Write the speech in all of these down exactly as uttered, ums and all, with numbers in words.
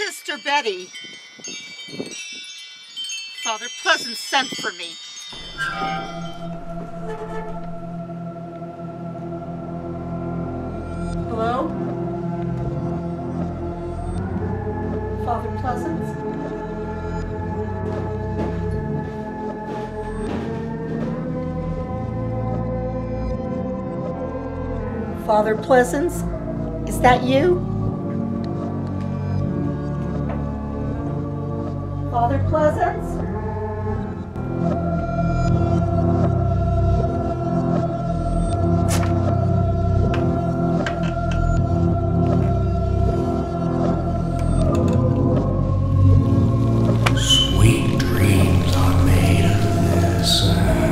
Sister Betty. Father Pleasance sent for me. Hello? Father Pleasance? Father Pleasance? Is that you? Father Pleasance? Sweet dreams are made of this.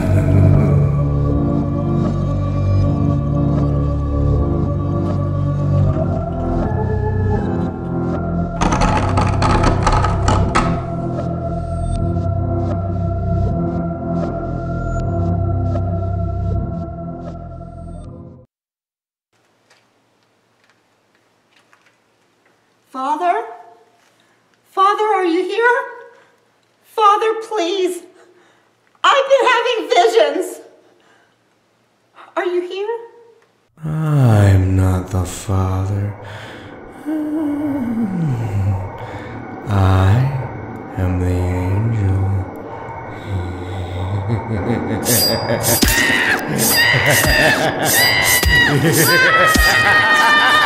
Father? Father, are you here? Father, please. I've been having visions. Are you here? I'm not the Father. I am the angel.